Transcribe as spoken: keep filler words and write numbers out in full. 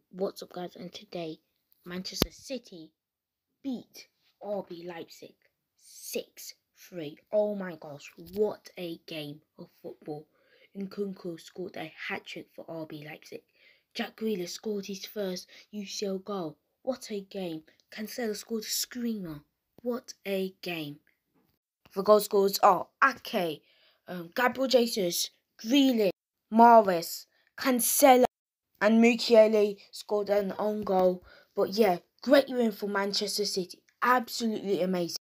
What's up, guys? And today Manchester City beat R B Leipzig six three. Oh my gosh, what a game of football. Nkunku scored a hat-trick for R B Leipzig. Jack Grealish scored his first U C L goal. What a game. Cancelo scored a screamer. What a game. The goal scorers are Ake, um, Gabriel Jesus, Grealish, Mahrez, Cancelo, and Mukiele scored an own goal. But yeah, great win for Manchester City. Absolutely amazing.